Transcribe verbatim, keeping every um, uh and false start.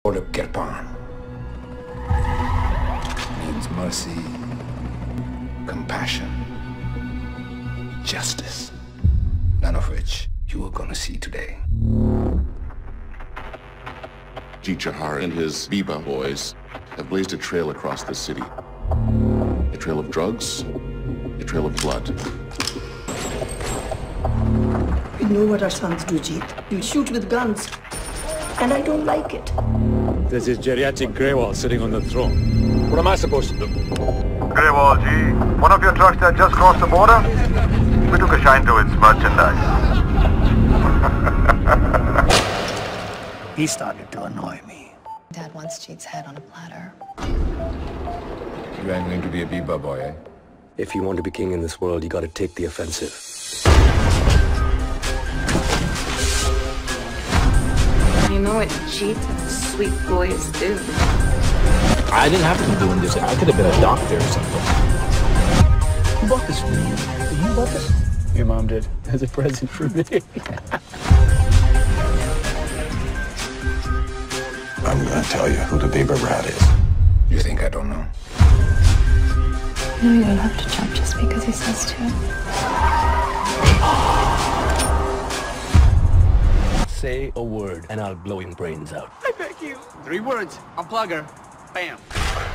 Word of Kirpan means mercy, compassion, justice, none of which you are gonna see today. Jeet Johar and his Biba boys have blazed a trail across the city. A trail of drugs, a trail of blood. We know what our sons do, Jeet. You shoot with guns. And I don't like it. There's this geriatric Greywall sitting on the throne. What am I supposed to do? Greywall, G. One of your trucks that just crossed the border? We took a shine to its merchandise. He started to annoy me. Dad wants Jeet's head on a platter. You ain't going to be a Biba boy, eh? If you want to be king in this world, you gotta take the offensive. You know what Jeet and the sweet boys do. I didn't have to be doing this. I could have been a doctor or something. Who bought this for me? Did you bought this? Your mom did. As a present for me. I'm gonna tell you who the Biba rat is. You think I don't know? You know you don't have to jump just because he says to. Say a word, and I'll blow your brains out. Three words. Unplug her. Bam.